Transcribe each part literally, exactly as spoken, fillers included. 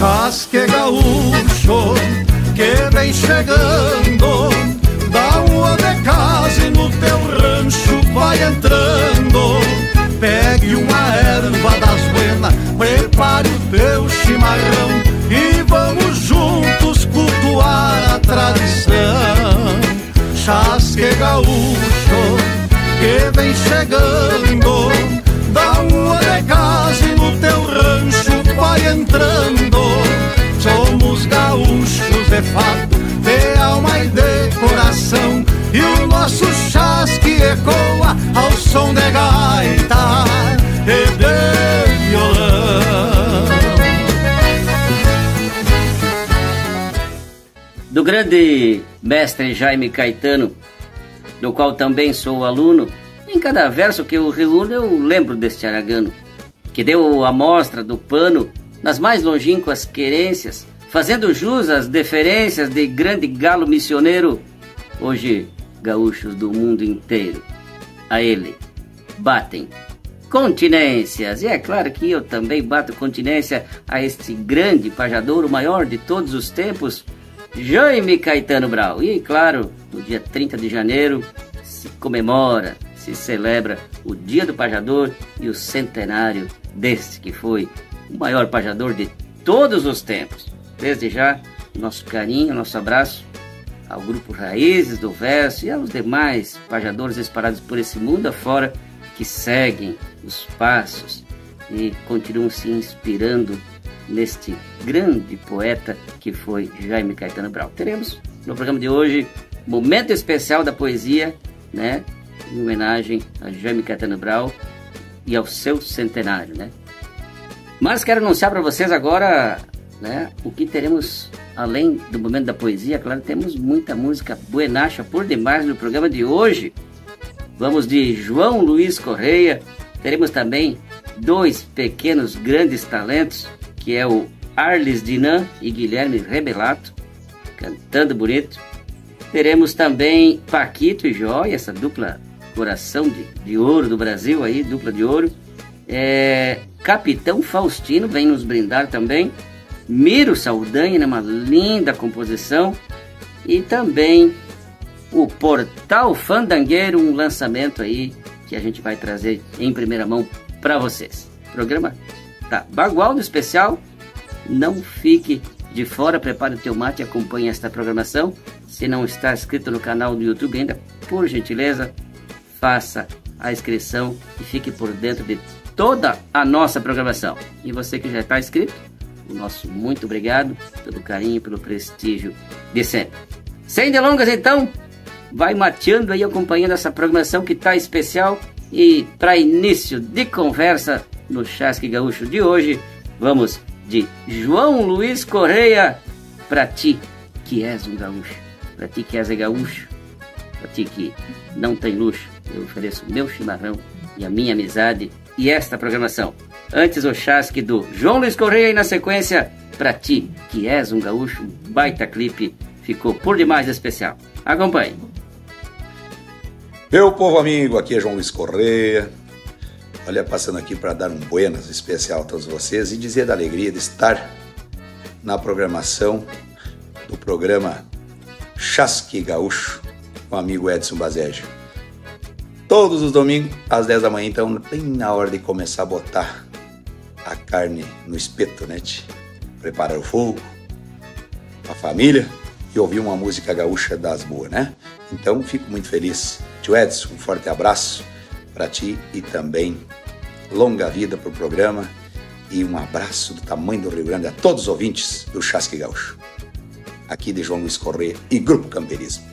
Chasque gaúcho que vem chegando, dá uma de casa e no teu rancho vai entrando. Pegue uma erva das buenas, prepare o teu chimarrão e vamos juntos cultuar a tradição. Chasque gaúcho que vem chegando, dá uma de casa e no teu rancho vai entrando. Somos gaúchos de fato, de alma e de coração, e o nosso chasque ecoa ao som de gaita e de violão. Do grande mestre Jaime Caetano, do qual também sou aluno, em cada verso que eu reúno eu lembro deste aragano, que deu a mostra do pano nas mais longínquas querências, fazendo jus às deferências de grande galo missioneiro, hoje gaúchos do mundo inteiro. A ele batem continências, e é claro que eu também bato continência a este grande pajador, o maior de todos os tempos, Jaime Caetano Brau. E claro, no dia trinta de janeiro se comemora, se celebra o Dia do Pajador e o centenário deste que foi o maior pajador de todos os tempos. Desde já, nosso carinho, nosso abraço ao grupo Raízes do Verso e aos demais pajadores espalhados por esse mundo afora que seguem os passos e continuam se inspirando neste grande poeta que foi Jaime Caetano Brau. Teremos no programa de hoje momento especial da poesia, né, em homenagem a Jaime Caetano Brau e ao seu centenário, né? Mas quero anunciar para vocês agora, né, o que teremos além do momento da poesia. Claro, temos muita música buenacha por demais no programa de hoje. Vamos de João Luiz Correia, teremos também dois pequenos grandes talentos, que é o Arles Dinan e Guilherme Rebelato, cantando bonito. Teremos também Paquito e Jóia, essa dupla coração de, de ouro do Brasil aí, dupla de ouro. É, Capitão Faustino vem nos brindar também. Miro Saldanha, numa linda composição. E também o Portal Fandangueiro, um lançamento aí que a gente vai trazer em primeira mão para vocês. O programa tá bagual do especial. Não fique de fora, prepare o teu mate e acompanhe esta programação. Se não está inscrito no canal do YouTube ainda, por gentileza, faça a inscrição e fique por dentro de toda a nossa programação. E você que já está inscrito, o nosso muito obrigado pelo carinho, pelo prestígio de sempre. Sem delongas então, vai mateando aí, acompanhando essa programação que está especial. E para início de conversa no Chasque Gaúcho de hoje, vamos de João Luiz Correia, para ti que és um gaúcho, para ti que és gaúcho, para ti que não tem luxo, eu ofereço meu chimarrão e a minha amizade e esta programação. Antes o chasque do João Luiz Correia e na sequência, para ti que és um gaúcho, um baita clipe, ficou por demais especial. Acompanhe. Meu povo amigo, aqui é João Luiz Correia. Olha, passando aqui para dar um buenas especial a todos vocês e dizer da alegria de estar na programação do programa Chasque Gaúcho com o amigo Edson Bazejo. Todos os domingos, às dez da manhã, então, bem na hora de começar a botar a carne no espeto, né? Preparar o fogo, a família e ouvir uma música gaúcha das boas, né? Então, fico muito feliz. Tio Edson, um forte abraço para ti e também longa vida para o programa e um abraço do tamanho do Rio Grande a todos os ouvintes do Chasque Gaúcho. Aqui de João Luiz Correia e Grupo Camperismo.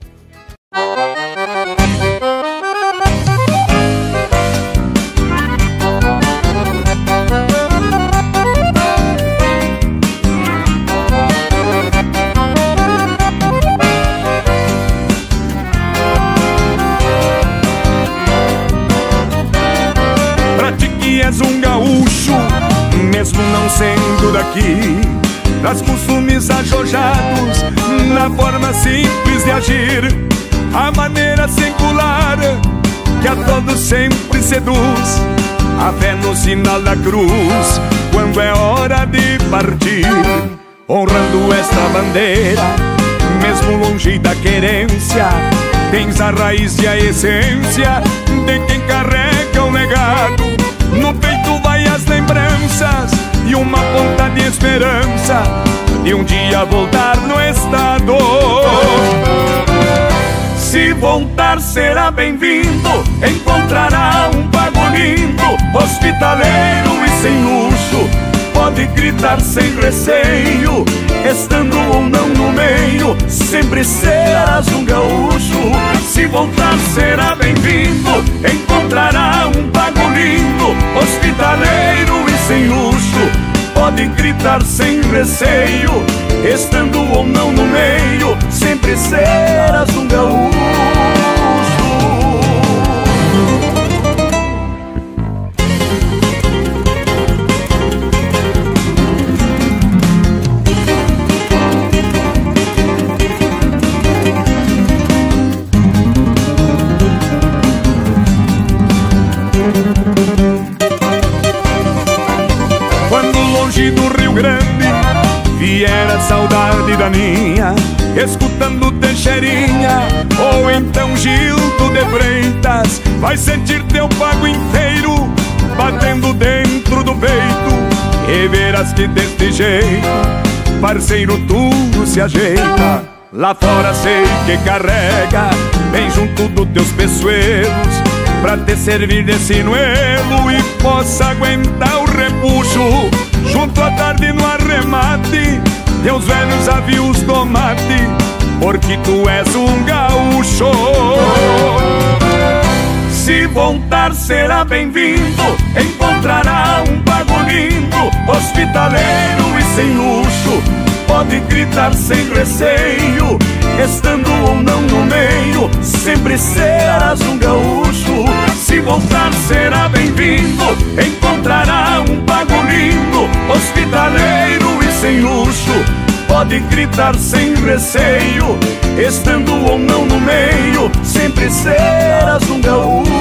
És um gaúcho, mesmo não sendo daqui, traz costumes ajojados na forma simples de agir, a maneira singular que a todos sempre seduz, a fé no sinal da cruz, quando é hora de partir, honrando esta bandeira, mesmo longe da querência. Tens a raiz e a essência de quem carrega o legado. No peito vai as lembranças e uma ponta de esperança de um dia voltar no estado. Se voltar será bem-vindo, encontrará um pago lindo, hospitaleiro e sem luxo, pode gritar sem receio, estando ou não no meio, sempre serás um gaúcho. Se voltar será bem-vindo, encontrará um pago lindo, hospitaleiro e sem luxo, pode gritar sem receio, estando ou não no meio, sempre serás um gaúcho. Do Rio Grande vier a saudade da ninha, escutando Teixeirinha ou então Gildo de Freitas, vai sentir teu pago inteiro batendo dentro do peito, e verás que deste jeito, parceiro, tudo se ajeita. Lá fora sei que carrega bem junto dos teus peçoeiros, pra te servir de sinuelo e possa aguentar o repuxo. Junto à tarde no arremate, teus velhos avios do mate, porque tu és um gaúcho. Se voltar será bem-vindo, encontrará um pago lindo, hospitaleiro e sem luxo, pode gritar sem receio, estando ou não no meio, sempre serás um gaúcho. Se voltar será bem-vindo, encontrará um pago lindo, hospitaleiro e sem luxo, pode gritar sem receio, estando ou não no meio, sempre serás um gaúcho.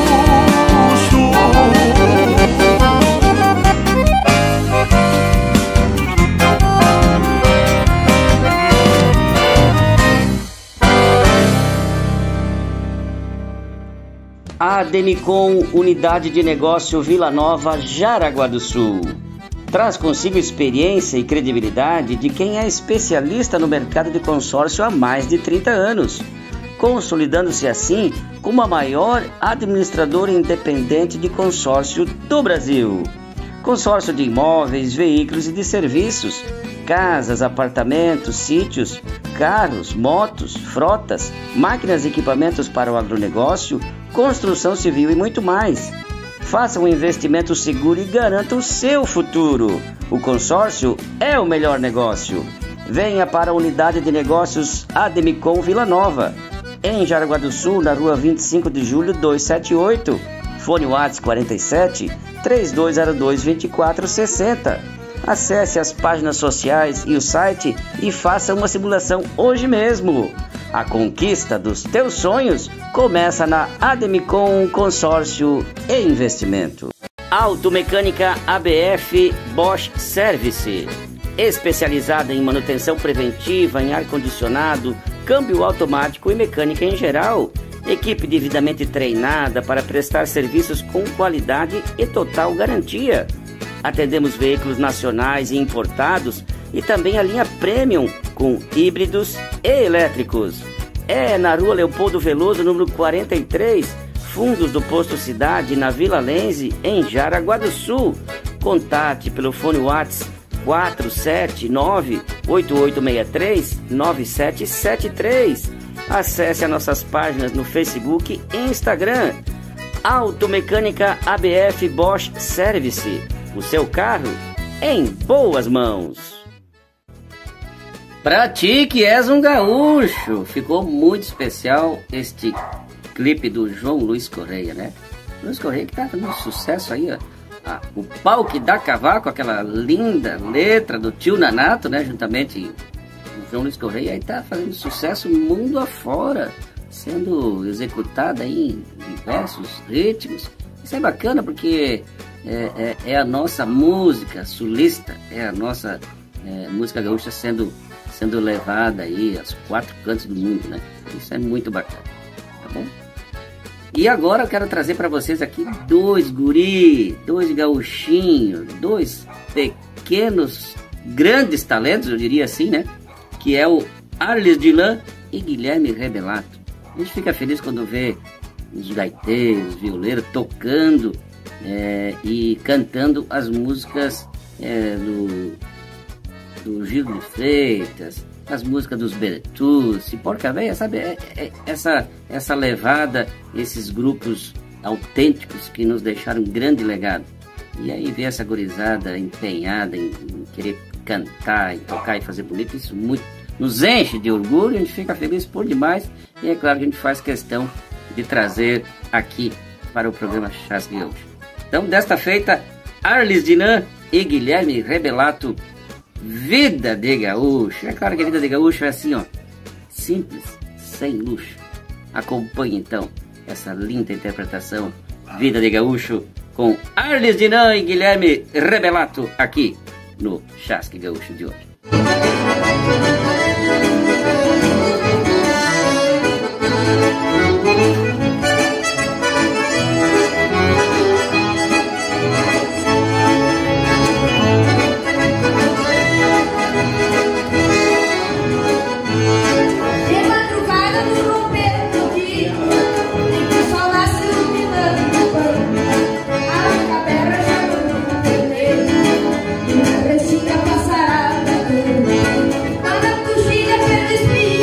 A Ademicon, Unidade de Negócio Vila Nova, Jaraguá do Sul, traz consigo experiência e credibilidade de quem é especialista no mercado de consórcio há mais de trinta anos, consolidando-se assim como a maior administradora independente de consórcio do Brasil. Consórcio de imóveis, veículos e de serviços, casas, apartamentos, sítios, carros, motos, frotas, máquinas e equipamentos para o agronegócio, construção civil e muito mais. Faça um investimento seguro e garanta o seu futuro. O consórcio é o melhor negócio. Venha para a Unidade de Negócios Ademicon Vila Nova, em Jaraguá do Sul, na rua vinte e cinco de julho, duzentos e setenta e oito. Fone WhatsApp quarenta e sete, três dois zero dois, vinte e quatro sessenta. Acesse as páginas sociais e o site e faça uma simulação hoje mesmo. A conquista dos teus sonhos começa na Ademicon Consórcio e Investimento. Automecânica A B F Bosch Service, especializada em manutenção preventiva, em ar-condicionado, câmbio automático e mecânica em geral. Equipe devidamente treinada para prestar serviços com qualidade e total garantia. Atendemos veículos nacionais e importados e também a linha Premium com híbridos e elétricos. É na rua Leopoldo Veloso, número quarenta e três, fundos do Posto Cidade, na Vila Lense, em Jaraguá do Sul. Contate pelo fone WhatsApp quatro sete nove, oito oito seis três, nove sete sete três. Acesse as nossas páginas no Facebook e Instagram. Automecânica A B F Bosch Service. O seu carro em boas mãos. Pra ti que és um gaúcho, ficou muito especial este clipe do João Luiz Correia, né? Luiz Correia que tá fazendo sucesso aí, ó. Ah, o Pau que Dá Cavaco, aquela linda letra do Tio Nanato, né? Juntamente o João Luiz Correia aí tá fazendo sucesso mundo afora, sendo executada aí em diversos ritmos. Isso é bacana porque é, é, é a nossa música sulista, é a nossa é, música gaúcha sendo, sendo levada aí aos quatro cantos do mundo, né? Isso é muito bacana, tá bom? E agora eu quero trazer para vocês aqui dois guri, dois gauchinhos, dois pequenos, grandes talentos, eu diria assim, né? Que é o Arles Dilan e Guilherme Rebelato. A gente fica feliz quando vê os gaiteiros, os violeiros tocando é, e cantando as músicas é, do, do Gil de Freitas, as músicas dos Bertucci, Porca Véia, sabe? É, é, essa, essa levada, esses grupos autênticos que nos deixaram um grande legado. E aí ver essa gurizada empenhada em, em querer cantar, e tocar e fazer bonito, isso muito nos enche de orgulho, a gente fica feliz por demais. E é claro que a gente faz questão de trazer aqui para o programa Chasque Gaúcho. Então, desta feita, Arles Dilan e Guilherme Rebelato, Vida de Gaúcho. É claro que a Vida de Gaúcho é assim, ó, simples, sem luxo. Acompanhe então essa linda interpretação Vida de Gaúcho com Arles Dilan e Guilherme Rebelato aqui no Chasque Gaúcho de hoje. Passará, quando a coxilha pelo espírito.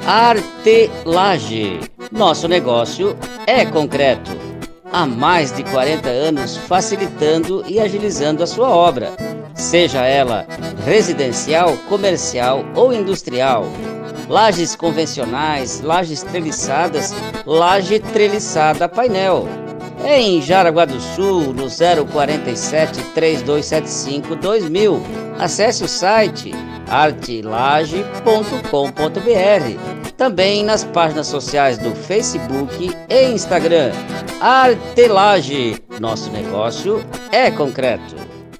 Artelage. Nosso negócio é concreto. Há mais de quarenta anos facilitando e agilizando a sua obra, seja ela residencial, comercial ou industrial. Lajes convencionais, lajes treliçadas, laje treliçada a painel. É em Jaraguá do Sul, no zero quarenta e sete, trinta e dois setenta e cinco, dois mil. Acesse o site artelage ponto com ponto br. Também nas páginas sociais do Facebook e Instagram. Artelage. Nosso negócio é concreto.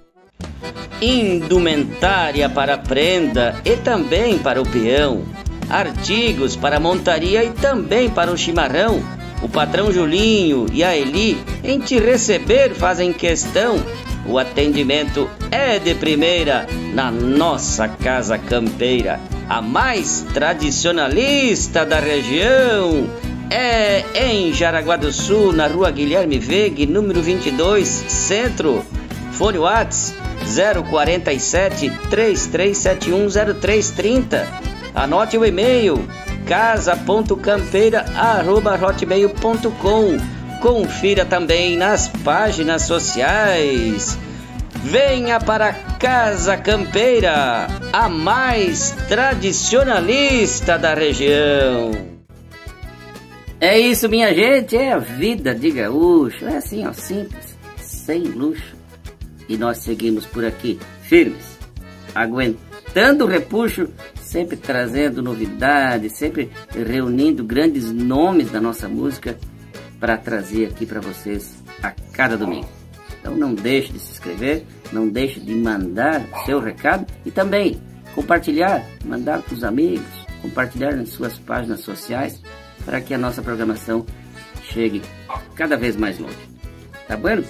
Indumentária para prenda e também para o peão. Artigos para montaria e também para o chimarrão. O patrão Julinho e a Eli em te receber fazem questão. O atendimento é de primeira na nossa Casa Campeira, a mais tradicionalista da região. É em Jaraguá do Sul, na rua Guilherme Vegue, número vinte e dois, Centro. Fone Whats zero quarenta e sete, trinta e três setenta e um, zero três trinta. Anote o e-mail casa ponto campeira arroba hotmail ponto com. Confira também nas páginas sociais. Venha para Casa Campeira, a mais tradicionalista da região. É isso, minha gente, é a vida de gaúcho. É assim, ó, simples, sem luxo. E nós seguimos por aqui, firmes, aguentando o repuxo, sempre trazendo novidades, sempre reunindo grandes nomes da nossa música para trazer aqui para vocês a cada domingo. Então não deixe de se inscrever, não deixe de mandar seu recado e também compartilhar, mandar para os amigos, compartilhar nas suas páginas sociais para que a nossa programação chegue cada vez mais longe. Tá bom?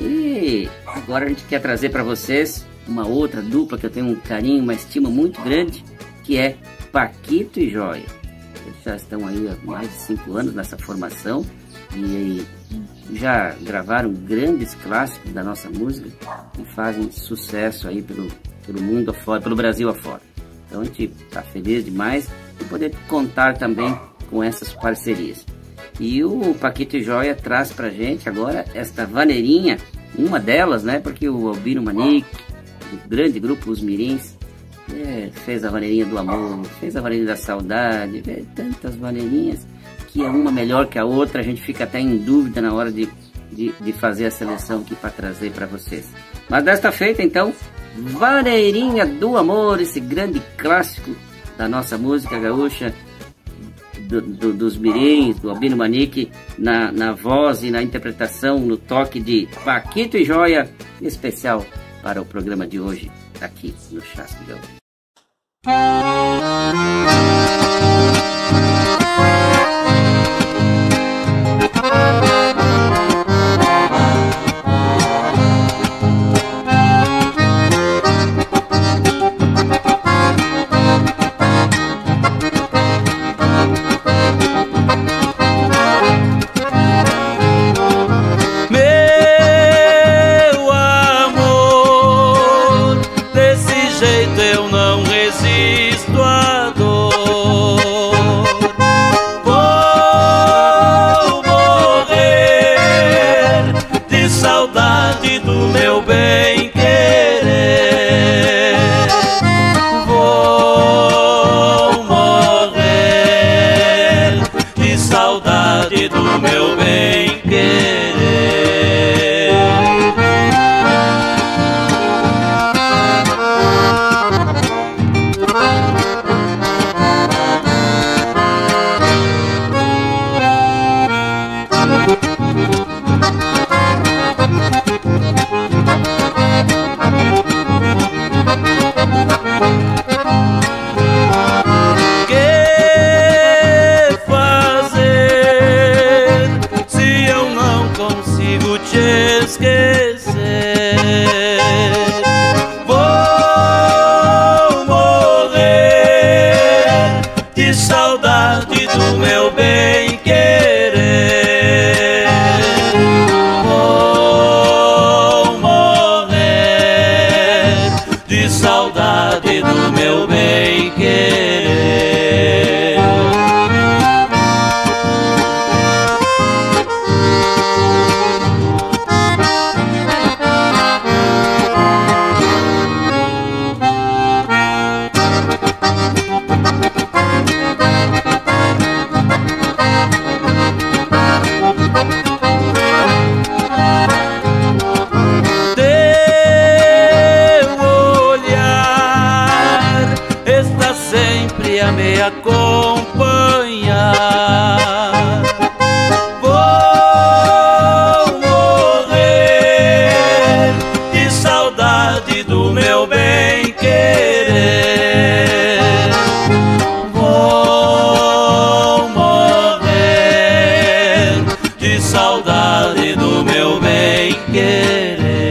E agora a gente quer trazer para vocês uma outra dupla que eu tenho um carinho, uma estima muito grande, que é Paquito e Jóia. Eles já estão aí há mais de cinco anos nessa formação e já gravaram grandes clássicos da nossa música e fazem sucesso aí pelo, pelo mundo afora, pelo Brasil afora. Então a gente está feliz demais de poder contar também com essas parcerias. E o Paquito e Jóia traz pra gente agora esta vaneirinha, uma delas, né? Porque o Albino Manique, do grande grupo Os Mirins, é, fez a vaneirinha do amor, fez a vaneirinha da saudade, é, tantas vaneirinhas que é uma melhor que a outra, a gente fica até em dúvida na hora de, de, de fazer a seleção aqui para trazer para vocês. Mas desta feita, então, Vaneirinha do Amor, esse grande clássico da nossa música gaúcha, do, do, dos Mirins, do Albino Manique, na, na voz e na interpretação, no toque de Paquito e Jóia, especial para o programa de hoje, aqui no Chasque Gaúcho. Saudade do meu bem querer. acompanhar. Vou morrer de saudade do meu bem querer. Vou morrer de saudade do meu bem querer.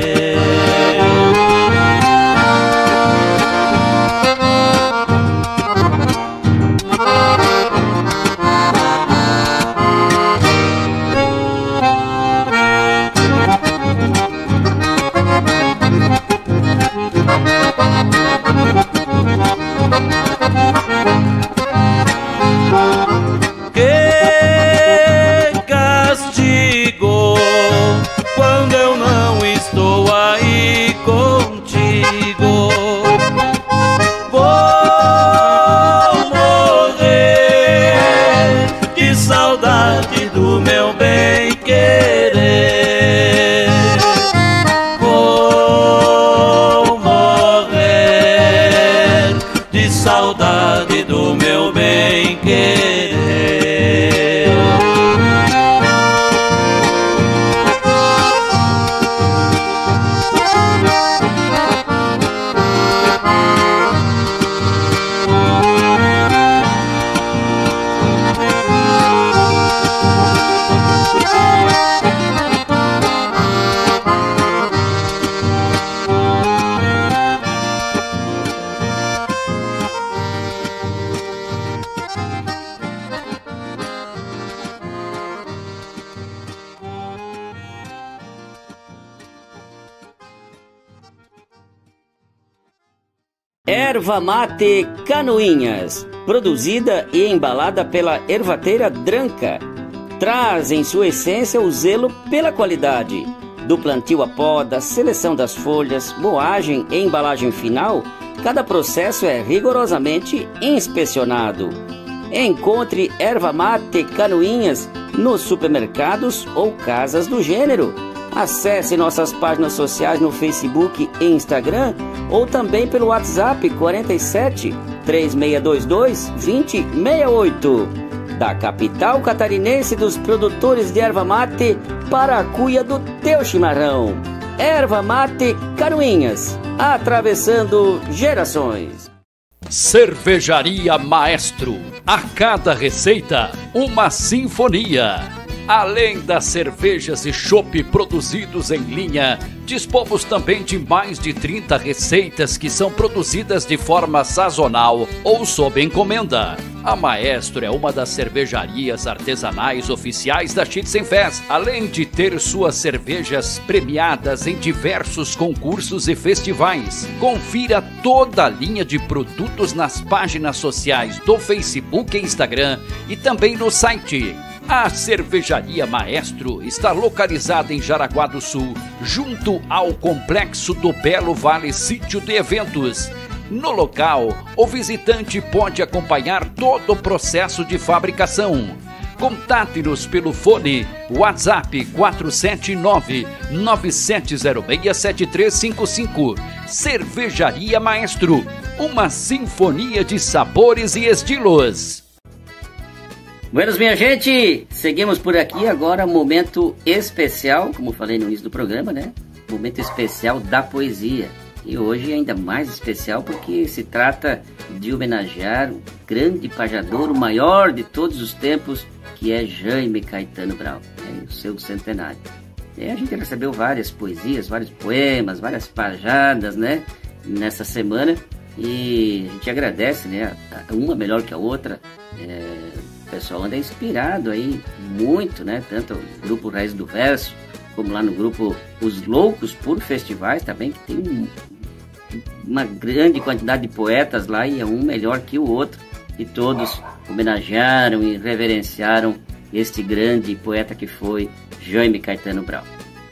Erva Mate Canoinhas, produzida e embalada pela ervateira Dranca, traz em sua essência o zelo pela qualidade. Do plantio à poda, seleção das folhas, moagem e embalagem final, cada processo é rigorosamente inspecionado. Encontre Erva Mate Canoinhas nos supermercados ou casas do gênero. Acesse nossas páginas sociais no Facebook e Instagram ou também pelo WhatsApp quarenta e sete, três seis dois dois, dois zero seis oito. Da capital catarinense dos produtores de erva mate para a cuia do teu chimarrão. Erva Mate Canoinhas, atravessando gerações. Cervejaria Maestro, a cada receita uma sinfonia. Além das cervejas e chopp produzidos em linha, dispomos também de mais de trinta receitas que são produzidas de forma sazonal ou sob encomenda. A Maestro é uma das cervejarias artesanais oficiais da Schützenfest, além de ter suas cervejas premiadas em diversos concursos e festivais. Confira toda a linha de produtos nas páginas sociais do Facebook e Instagram e também no site. A Cervejaria Maestro está localizada em Jaraguá do Sul, junto ao complexo do Belo Vale Sítio de Eventos. No local, o visitante pode acompanhar todo o processo de fabricação. Contate-nos pelo fone WhatsApp quatro sete nove, nove sete zero seis, sete três cinco cinco. Cervejaria Maestro, uma sinfonia de sabores e estilos. Buenos, minha gente, seguimos por aqui agora, momento especial, como falei no início do programa, né? Momento especial da poesia. E hoje ainda mais especial porque se trata de homenagear o grande pajador, o maior de todos os tempos, que é Jaime Caetano Brau, né? O seu centenário. E a gente recebeu várias poesias, vários poemas, várias pajadas, né? Nessa semana. E a gente agradece, né? Uma melhor que a outra. É... O pessoal anda inspirado aí muito, né? Tanto o grupo Raiz do Verso, como lá no grupo Os Loucos por Festivais também, que tem um, uma grande quantidade de poetas lá e é um melhor que o outro. E todos homenagearam e reverenciaram este grande poeta que foi Jaime Caetano Brau.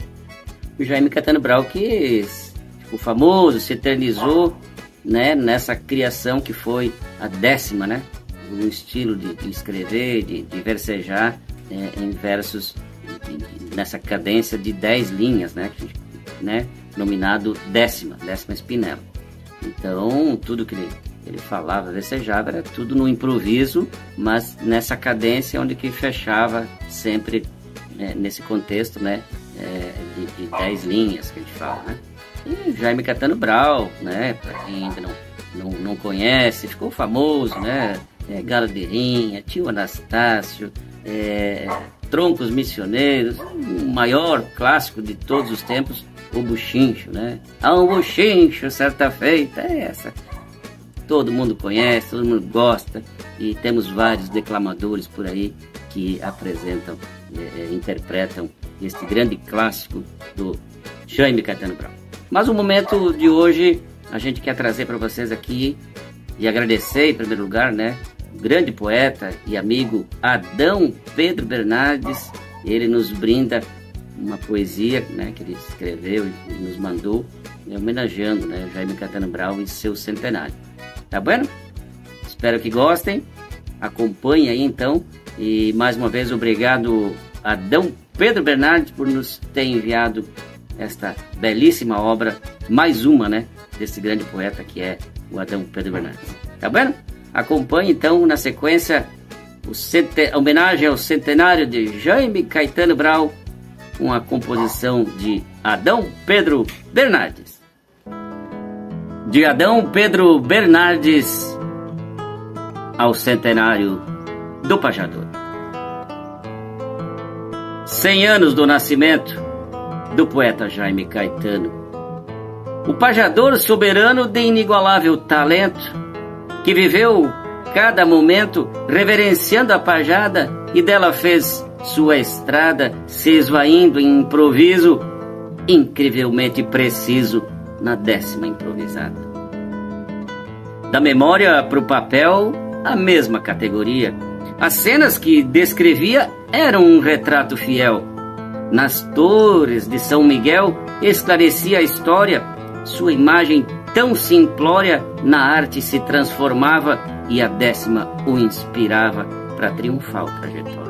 O Jaime Caetano Brau que ficou famoso, se eternizou, né? Nessa criação que foi a décima, né? Um estilo de, de escrever, de, de versejar é, em versos de, de, nessa cadência de dez linhas, né? né? Nominado décima, décima espinela. Então, tudo que ele ele falava, desejava, era tudo no improviso, mas nessa cadência onde que fechava sempre é, nesse contexto, né, é, de, de dez linhas que a gente fala, né. E Jaime Caetano Brau, né, para quem ainda não, não, não conhece, ficou famoso, né, é, Galo de Rinha, Tio Anastácio, é, Troncos Missioneiros, o maior clássico de todos os tempos, o Buchincho, né? Há um buchincho, certa feita, é essa. Todo mundo conhece, todo mundo gosta, e temos vários declamadores por aí que apresentam, é, interpretam este grande clássico do Jaime Caetano Brau. Mas o momento de hoje, a gente quer trazer para vocês aqui, e agradecer em primeiro lugar, né? Grande poeta e amigo Adão Pedro Bernardes, ele nos brinda uma poesia, né, que ele escreveu e nos mandou, né, homenageando, né, Jaime Caetano Brau e seu centenário. Tá bom? Espero que gostem, acompanhem aí então, e mais uma vez obrigado Adão Pedro Bernardes por nos ter enviado esta belíssima obra, mais uma, né, desse grande poeta que é o Adão Pedro Bernardes. Tá bom? Acompanhe então na sequência o cente... a homenagem ao centenário de Jaime Caetano Brau, com a composição de Adão Pedro Bernardes. De Adão Pedro Bernardes ao centenário do Pajador. Cem anos do nascimento do poeta Jaime Caetano. O pajador soberano de inigualável talento, que viveu cada momento reverenciando a pajada e dela fez sua estrada, se esvaindo em improviso, incrivelmente preciso na décima improvisada. Da memória para o papel, a mesma categoria. As cenas que descrevia eram um retrato fiel. Nas torres de São Miguel esclarecia a história, sua imagem tão simplória na arte se transformava e a décima o inspirava para triunfal trajetória.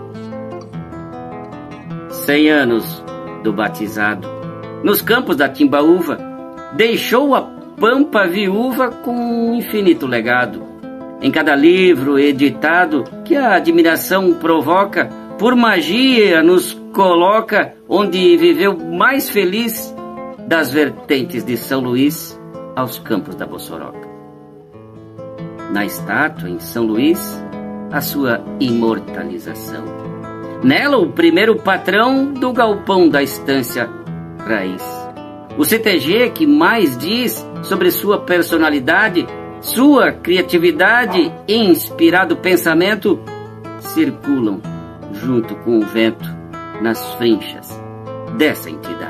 Cem anos do batizado, nos campos da Timbaúva, deixou a pampa viúva com um infinito legado. Em cada livro editado que a admiração provoca, por magia nos coloca onde viveu mais feliz, das vertentes de São Luís aos campos da Bossoroca. Na estátua em São Luís, a sua imortalização. Nela, o primeiro patrão do galpão da estância raiz. O C T G que mais diz sobre sua personalidade, sua criatividade e inspirado pensamento circulam junto com o vento nas frinchas dessa entidade.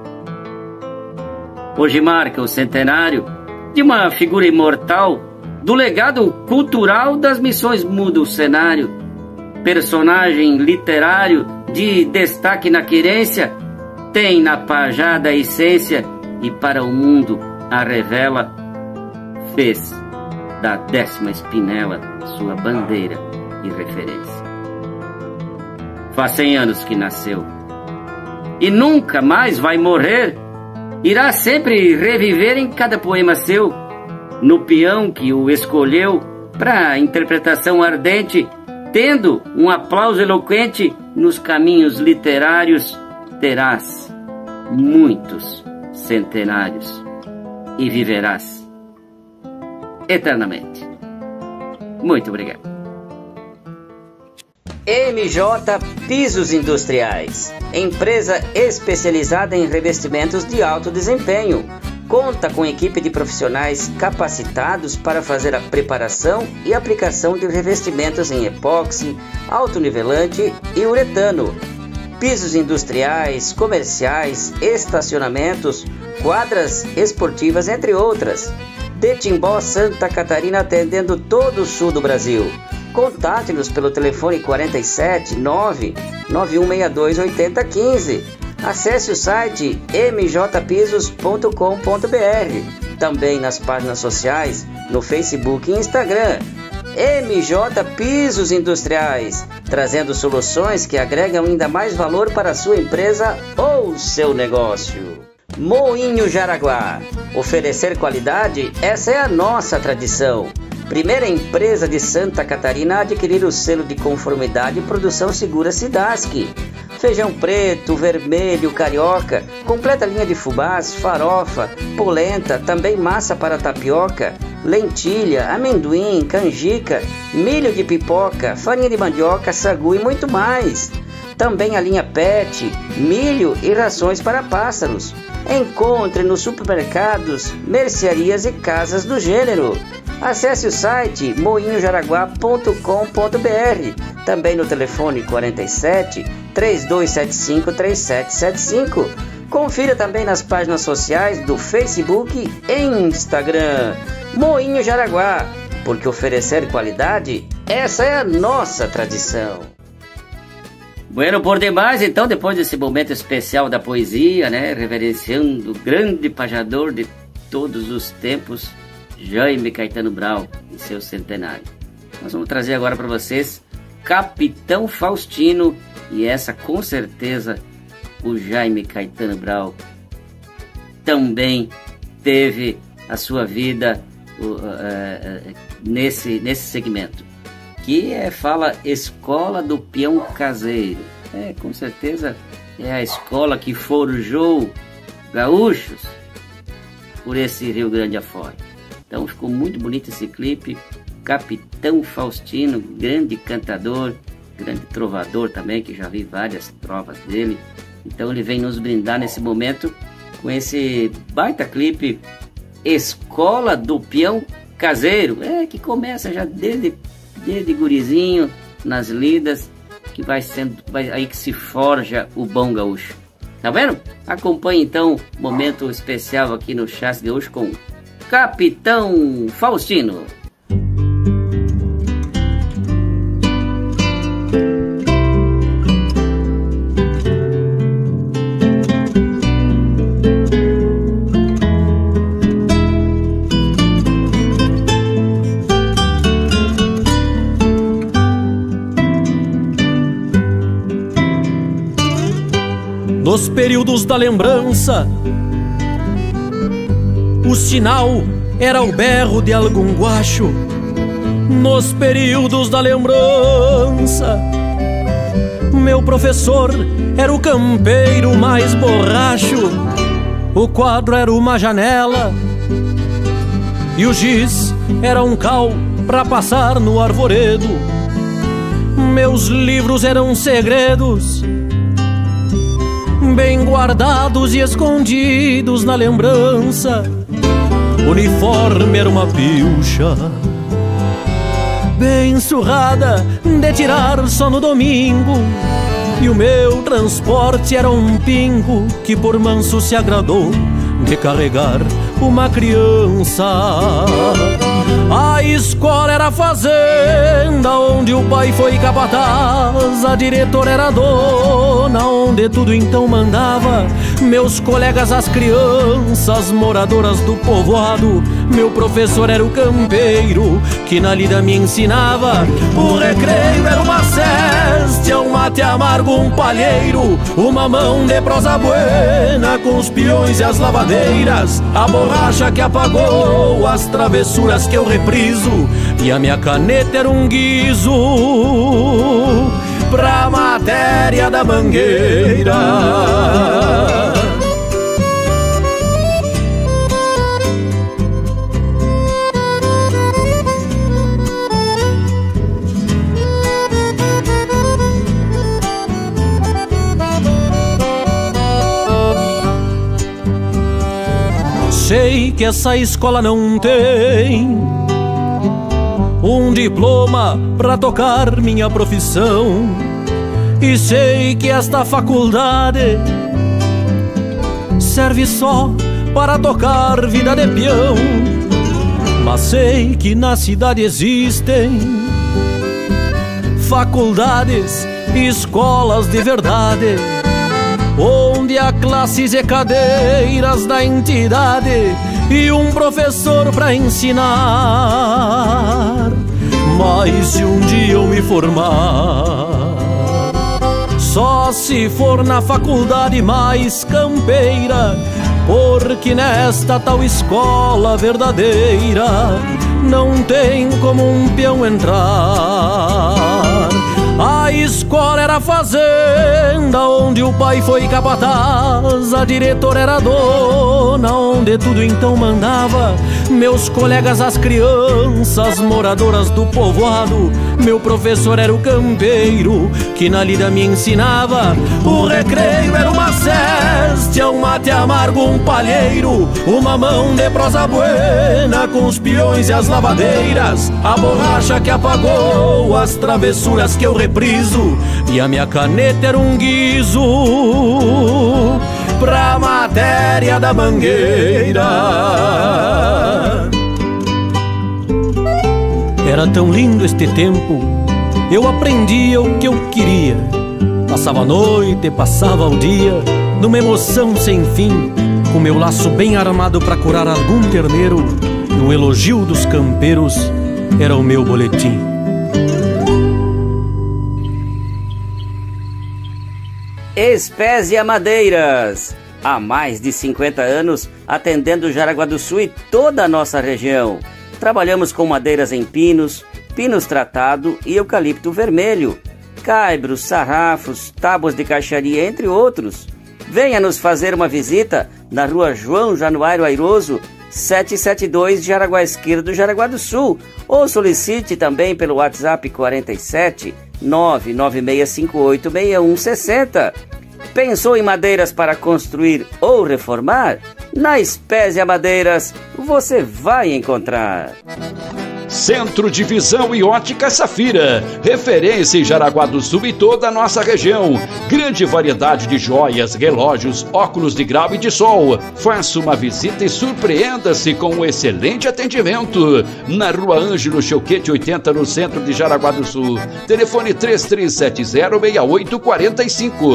Hoje marca o centenário de uma figura imortal, do legado cultural das missões muda o cenário. Personagem literário de destaque na querência, tem na pajada a essência e para o mundo a revela, fez da décima espinela sua bandeira e referência. Faz cem anos que nasceu e nunca mais vai morrer, irá sempre reviver em cada poema seu, no peão que o escolheu para interpretação ardente, tendo um aplauso eloquente nos caminhos literários, terás muitos centenários e viverás eternamente. Muito obrigado. M J Pisos Industriais, empresa especializada em revestimentos de alto desempenho. Conta com equipe de profissionais capacitados para fazer a preparação e aplicação de revestimentos em epóxi, autonivelante e uretano. Pisos industriais, comerciais, estacionamentos, quadras esportivas, entre outras. De Timbó, Santa Catarina, atendendo todo o sul do Brasil. Contate-nos pelo telefone quarenta e sete, nove nove um seis dois, oito zero um cinco. Acesse o site m j pisos ponto com ponto b r. Também nas páginas sociais, no Facebook e Instagram. M J Pisos Industriais, trazendo soluções que agregam ainda mais valor para a sua empresa ou seu negócio. Moinho Jaraguá. Oferecer qualidade, essa é a nossa tradição. primeira empresa de Santa Catarina a adquirir o selo de conformidade e produção segura SIDASC. Feijão preto, vermelho, carioca, completa linha de fubás, farofa, polenta, também massa para tapioca, lentilha, amendoim, canjica, milho de pipoca, farinha de mandioca, sagu e muito mais. Também a linha pet, milho e rações para pássaros. Encontre nos supermercados, mercearias e casas do gênero. Acesse o site moinho jaraguá ponto com ponto br, também no telefone quarenta e sete, três dois sete cinco, três sete sete cinco. Confira também nas páginas sociais do Facebook e Instagram. Moinho Jaraguá, porque oferecer qualidade, essa é a nossa tradição. Bueno, por demais, então, depois desse momento especial da poesia, né, reverenciando o grande pajador de todos os tempos, Jaime Caetano Brau, em seu centenário. Nós vamos trazer agora para vocês Capitão Faustino, e essa com certeza o Jaime Caetano Brau também teve a sua vida uh, uh, uh, nesse, nesse segmento, que é, fala Escola do Peão Caseiro. É, com certeza é a escola que forjou gaúchos por esse Rio Grande afora. Então ficou muito bonito esse clipe. Capitão Faustino, grande cantador, grande trovador também, que já vi várias trovas dele. Então ele vem nos brindar nesse momento com esse baita clipe Escola do Peão Caseiro. É, que começa já desde, desde gurizinho, nas lidas, que vai sendo vai, aí que se forja o bom gaúcho. Tá vendo? Acompanhe então o momento especial aqui no Chás Gaúcho com Capitão Faustino. Nos períodos da lembrança, o sinal era o berro de algum guacho. Nos períodos da lembrança, meu professor era o campeiro mais borracho. O quadro era uma janela e o giz era um cal pra passar no arvoredo. Meus livros eram segredos, bem guardados e escondidos na lembrança. O uniforme era uma pilcha bem surrada de tirar só no domingo, e o meu transporte era um pingo que por manso se agradou de carregar uma criança. A escola era a fazenda onde o pai foi capataz, a diretora era a dona onde tudo então mandava. Meus colegas as crianças moradoras do povoado, meu professor era o campeiro que na lida me ensinava. O recreio era uma céstia, um mate amargo, um palheiro, uma mão de prosa buena com os peões e as lavadeiras, a borracha que apagou as travessuras que eu repriso, e a minha caneta era um guizo pra matéria da mangueira. Sei que essa escola não tem um diploma pra tocar minha profissão, e sei que esta faculdade serve só para tocar vida de peão. Mas sei que na cidade existem faculdades e escolas de verdade, onde há classes e cadeiras da entidade e um professor pra ensinar. Mas se um dia eu me formar, só se for na faculdade mais campeira, porque nesta tal escola verdadeira não tem como um peão entrar. A escola era a fazenda onde o pai foi capataz, a diretora era a dona onde tudo então mandava. Meus colegas as crianças moradoras do povoado, meu professor era o campeiro que na lida me ensinava. O recreio era uma céstia, um mate amargo, um palheiro, uma mão de prosa buena com os peões e as lavadeiras, a borracha que apagou as travessuras que eu repriso, e a minha caneta era um guizo pra matéria da mangueira. Era tão lindo este tempo, eu aprendia o que eu queria. Passava a noite, passava o dia, numa emoção sem fim, com meu laço bem armado pra curar algum terneiro, e o elogio dos campeiros era o meu boletim. Espésia Madeiras, há mais de cinquenta anos atendendo Jaraguá do Sul e toda a nossa região. Trabalhamos com madeiras em pinos, pinos tratado e eucalipto vermelho, caibros, sarrafos, tábuas de caixaria, entre outros. Venha nos fazer uma visita na rua João Januário Airoso, setecentos e setenta e dois, Jaraguá Esquerdo, Jaraguá do Sul, ou solicite também pelo WhatsApp quarenta e sete, nove nove seis cinco oito, seis um seis zero. Pensou em madeiras para construir ou reformar? Na Espésia Madeiras você vai encontrar. Centro de Visão e Ótica Safira, referência em Jaraguá do Sul e toda a nossa região. Grande variedade de joias, relógios, óculos de grau e de sol. Faça uma visita e surpreenda-se com um excelente atendimento. Na Rua Ângelo Cheuquete oitenta, no centro de Jaraguá do Sul. Telefone três três sete zero, seis oito quatro cinco.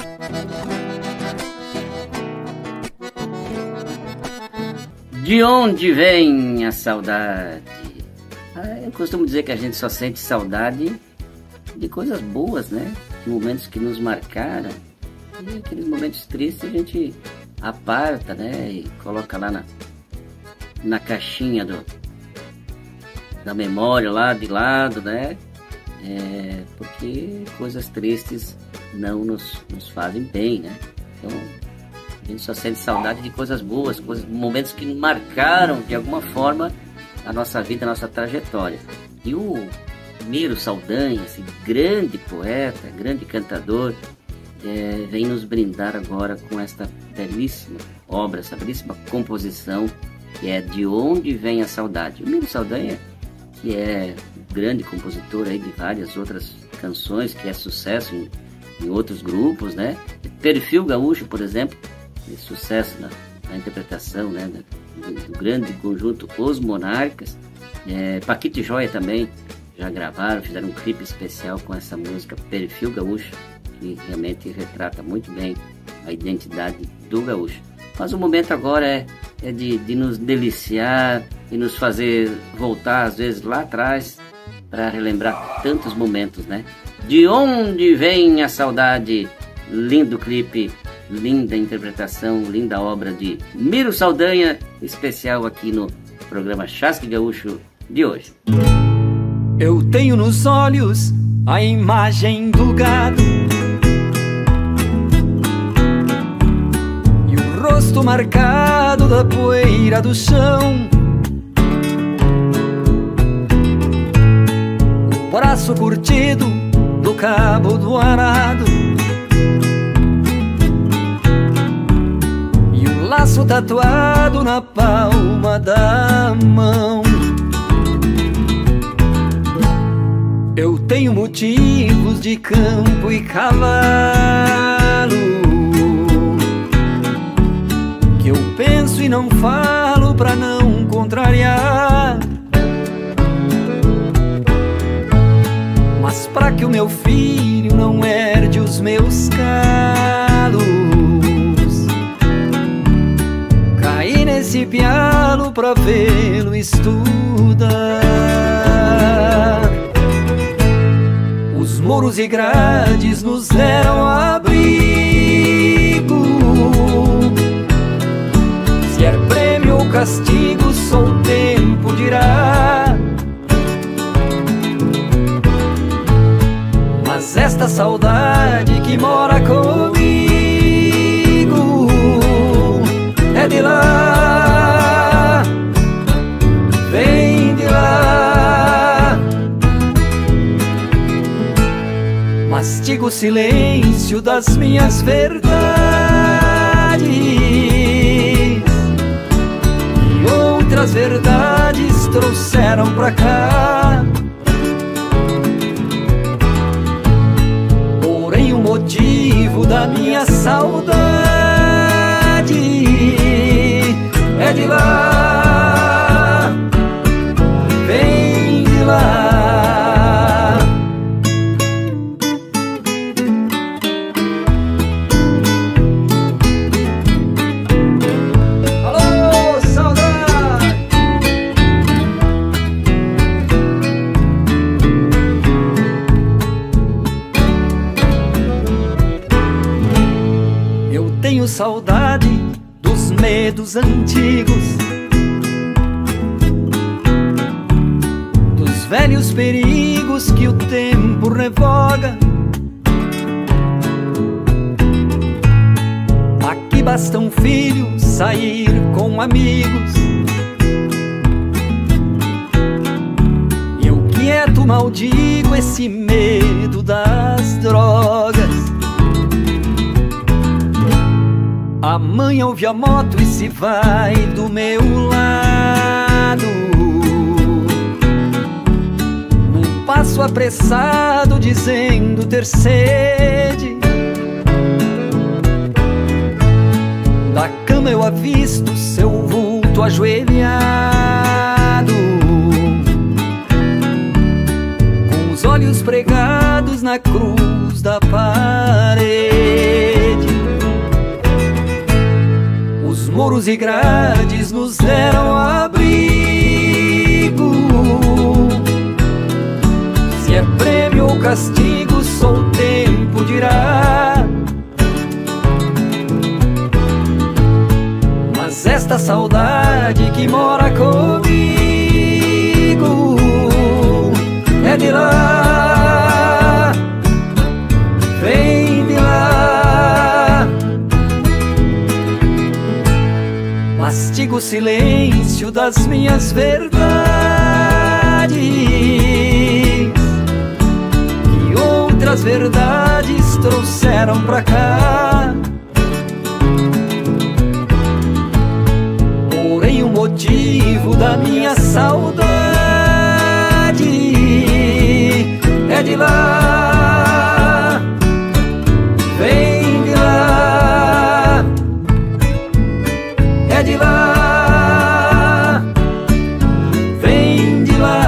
De onde vem a saudade? Ah, eu costumo dizer que a gente só sente saudade de coisas boas, né? De momentos que nos marcaram. E aqueles momentos tristes a gente aparta, né? E coloca lá na, na caixinha do, da memória lá de lado, né? É, porque coisas tristes não nos, nos fazem bem, né? Então a gente só sente saudade de coisas boas, coisas, momentos que marcaram de alguma forma a nossa vida, a nossa trajetória. E o Miro Saldanha, esse grande poeta, grande cantador, é, vem nos brindar agora com esta belíssima obra, essa belíssima composição, que é De Onde Vem a Saudade. O Miro Saldanha, que é um grande compositor aí de várias outras canções, que é sucesso em, em outros grupos, né? Perfil Gaúcho, por exemplo, de sucesso na, na interpretação, né? Do, do grande conjunto Os Monarcas. É, Paquito e Joia também já gravaram, fizeram um clipe especial com essa música Perfil Gaúcho, que realmente retrata muito bem a identidade do gaúcho. Mas o momento agora é, é de, de nos deliciar e nos fazer voltar às vezes lá atrás para relembrar tantos momentos, né? De Onde Vem a Saudade? Lindo clipe, linda interpretação, linda obra de Miro Saldanha, especial aqui no programa Chasque Gaúcho de hoje. Eu tenho nos olhos a imagem do gado e o rosto marcado da poeira do chão, o braço curtido do cabo do arado e o laço tatuado na palma da mão. Eu tenho motivos de campo e cavalo que eu penso e não falo pra não contrariar, mas pra que o meu filho não herde os meus calos, caí nesse pialo pra vê-lo estudar. Os muros e grades nos deram abrigo, se é prêmio ou castigo só o tempo dirá. esta saudade que mora comigo é de lá, vem de lá. Mastigo o silêncio das minhas verdades e outras verdades trouxeram pra cá. Porém o motivo da minha saudade é de lá, vem de lá. Alô, saudade! Eu tenho saudade dos medos antigos, dos velhos perigos que o tempo revoga. Aqui basta um filho sair com amigos e eu quieto maldigo esse medo das drogas. A mãe ouve a moto e se vai do meu lado, num passo apressado dizendo ter sede. Da cama eu avisto seu vulto ajoelhado, com os olhos pregados na cruz da parede. Muros e grades nos deram abrigo, se é prêmio ou castigo só o tempo dirá. Mas esta saudade que mora comigo é de lá, vem de lá. Mastigo o silêncio das minhas verdades e outras verdades trouxeram pra cá. Porém o motivo da minha saudade é de lá, vem de lá, é de lá, vem de lá.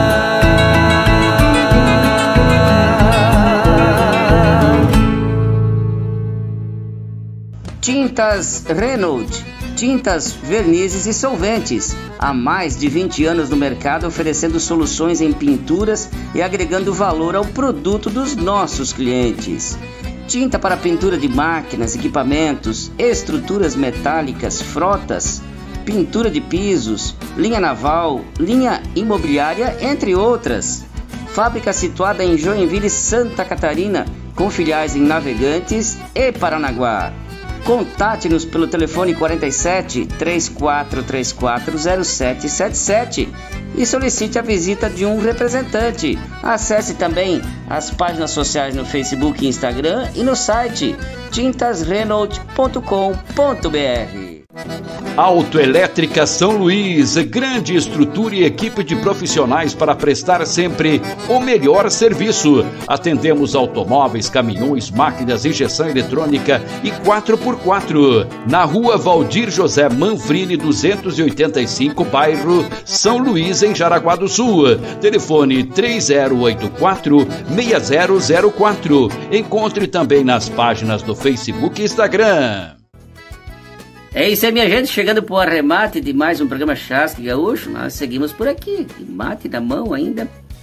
Tintas Renault, tintas, vernizes e solventes. Há mais de vinte anos no mercado, oferecendo soluções em pinturas e agregando valor ao produto dos nossos clientes. Tinta para pintura de máquinas, equipamentos, estruturas metálicas, frotas, pintura de pisos, linha naval, linha imobiliária, entre outras. Fábrica situada em Joinville, Santa Catarina, com filiais em Navegantes e Paranaguá. Contate-nos pelo telefone quarenta e sete, três quatro três quatro, zero sete sete sete e solicite a visita de um representante. Acesse também as páginas sociais no Facebook e Instagram e no site tintas renault ponto com ponto br. Autoelétrica São Luís, grande estrutura e equipe de profissionais para prestar sempre o melhor serviço. Atendemos automóveis, caminhões, máquinas, injeção eletrônica e quatro por quatro. Na rua Valdir José Manfrini, duzentos e oitenta e cinco, bairro São Luís, em Jaraguá do Sul. Telefone três zero oito quatro, seis zero zero quatro. Encontre também nas páginas do Facebook e Instagram. É isso aí, minha gente, chegando para o arremate de mais um programa Chasque Gaúcho. Nós seguimos por aqui, mate na mão ainda,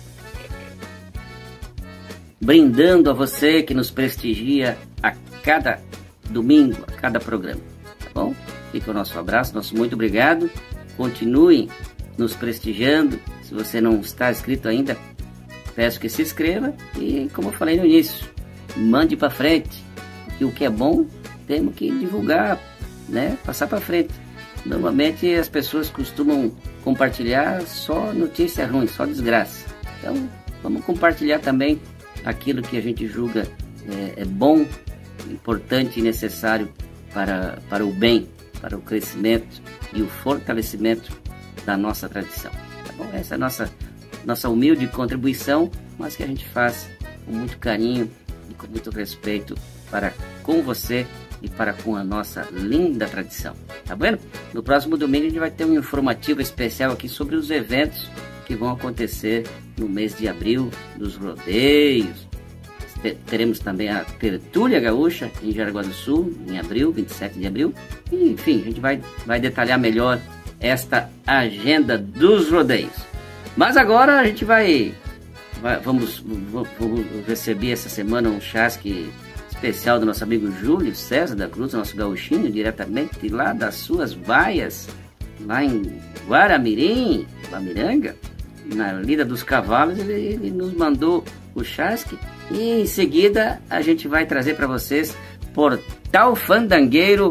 brindando a você que nos prestigia a cada domingo, a cada programa, tá bom? Fica o nosso abraço, nosso muito obrigado. Continuem nos prestigiando. Se você não está inscrito ainda, peço que se inscreva e, como eu falei no início, mande para frente. Porque o que é bom, temos que divulgar, né? Passar para frente. Normalmente as pessoas costumam compartilhar só notícia ruim, só desgraça. Então, vamos compartilhar também aquilo que a gente julga é, é bom, importante e necessário para, para o bem, para o crescimento e o fortalecimento da nossa tradição. Tá bom? Essa é a nossa, nossa humilde contribuição, mas que a gente faz com muito carinho e com muito respeito para com você e para com a nossa linda tradição. Tá vendo? No próximo domingo a gente vai ter um informativo especial aqui sobre os eventos que vão acontecer no mês de abril, dos rodeios. Teremos também a Tertúlia Gaúcha em Jaraguá do Sul, em abril, vinte e sete de abril. E, enfim, a gente vai, vai detalhar melhor esta agenda dos rodeios. Mas agora a gente vai, vai vamos, vamos receber essa semana um chasque especial do nosso amigo Júlio César da Cruz, nosso gauchinho, diretamente lá das suas baias, lá em Guaramirim, Guamiranga, na Lida dos Cavalos. Ele, ele nos mandou o chasque e em seguida a gente vai trazer para vocês Portal Fandangueiro,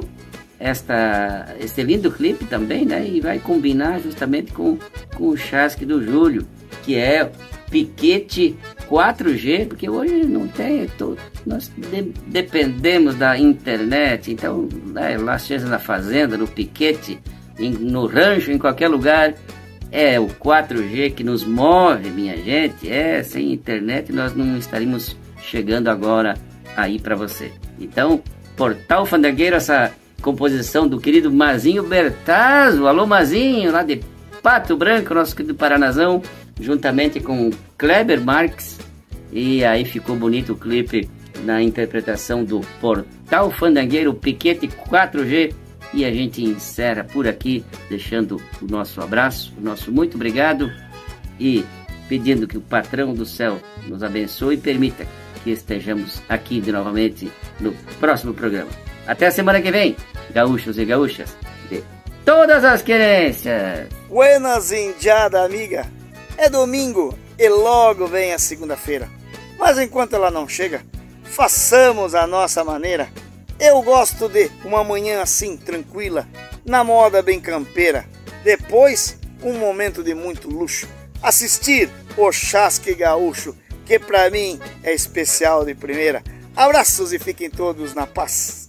esta, este lindo clipe também, né? E vai combinar justamente com, com o chasque do Júlio, que é Piquete quatro G, porque hoje não tem, tô, nós de, dependemos da internet, então né, lá seja na fazenda, no piquete, em, no rancho, em qualquer lugar, é o quatro G que nos move, minha gente. É, sem internet nós não estaríamos chegando agora aí para você. Então, Portal Fandangueiro, essa composição do querido Mazinho Bertazzo. Alô Mazinho, lá de Pato Branco, nosso querido Paranazão, juntamente com Kleber Marques. E aí ficou bonito o clipe na interpretação do Portal Fandangueiro, Piquete quatro G. E a gente encerra por aqui, deixando o nosso abraço, o nosso muito obrigado e pedindo que o patrão do céu nos abençoe e permita que estejamos aqui de novamente no próximo programa. Até a semana que vem, gaúchos e gaúchas de todas as querências. Buenas, indiada amiga. É domingo e logo vem a segunda-feira. Mas enquanto ela não chega, façamos a nossa maneira. Eu gosto de uma manhã assim, tranquila, na moda bem campeira. Depois, um momento de muito luxo. Assistir o Chasque Gaúcho, que pra mim é especial de primeira. Abraços e fiquem todos na paz.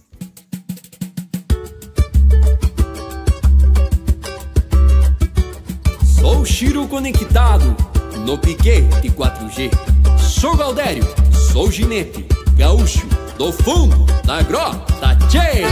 Sou Chiro conectado no piquete quatro G. Sou Galdério, sou ginete, gaúcho do fundo da grota, tchê!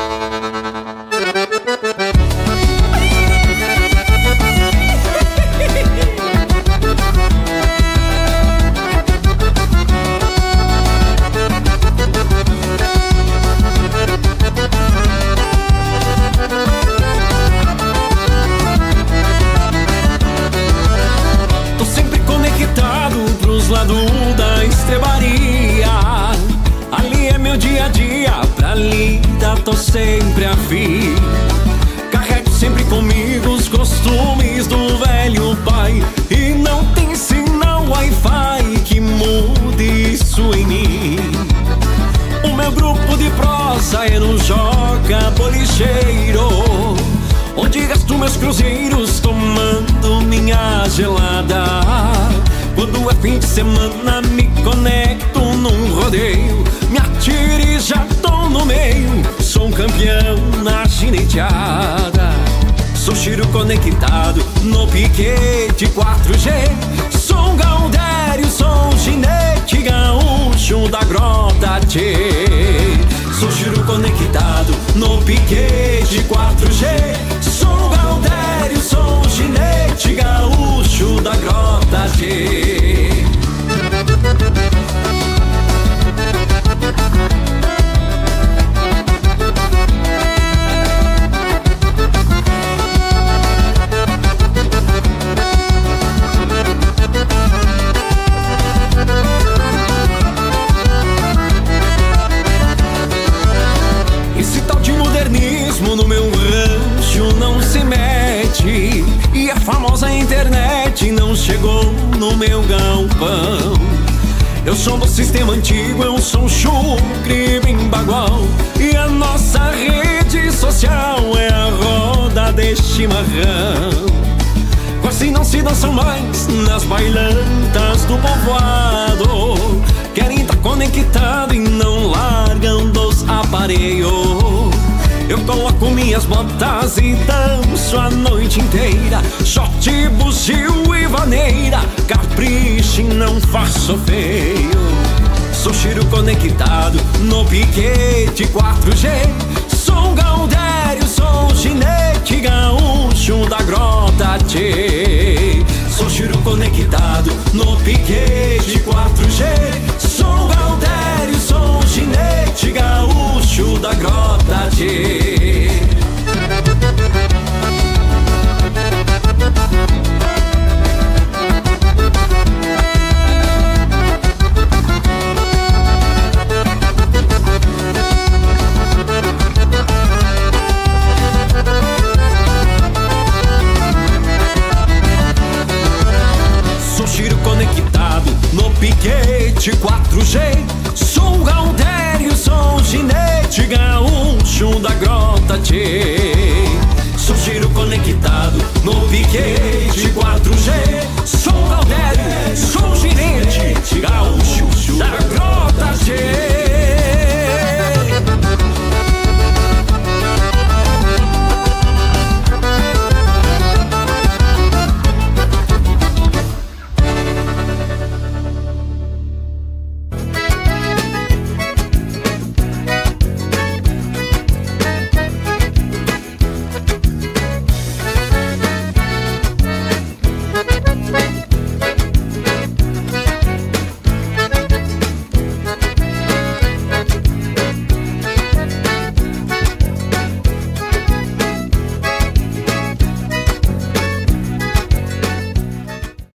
Tô sempre conectado pros lados da estrebaria. Ali é meu dia a dia, pra lida tô sempre a fim. Carrego sempre comigo os costumes do velho pai. E não tem sinal Wi-Fi que mude isso em mim. O meu grupo de prosa é no Joga Bolicheiro, onde gasto meus cruzeiros tomando minha gelada. Quando é fim de semana me conecto num rodeio, me atiro e já tô no meio, sou um campeão na gineteada. Sou Chiro conectado no piquete quatro G. Sou um Galdério, sou um ginete gaúcho da grota, tchê. Sou Chiro conectado no piquete quatro G. Sou um Galdério, sou um ginete gaúcho da grota, tchê. Esse tal de modernismo no meu rancho não se mete, e a famosa internet não chegou no meu galpão. Eu sou do sistema antigo, eu sou um chucre bem bagual. E a nossa rede social é a roda de chimarrão. Quase não se dançam mais nas bailantas do povoado. Querem estar conectado e não largam dos aparelhos. Eu coloco minhas botas e danço a noite inteira. Shot, buzil e vaneira, capricho e não faço feio. Sou Chiro conectado no piquete quatro G. Sou Galdério, sou ginete gaúcho da grota tchê. Sou Chiro conectado no piquete quatro G. Sou Galdério, sou ginete gaúcho da grota tchê. Sou Chiro conectado no piquete quatro G. Sou Galdério, sou ginete gaúcho da grota tchê. Sou Chiro conectado no piquete quatro G.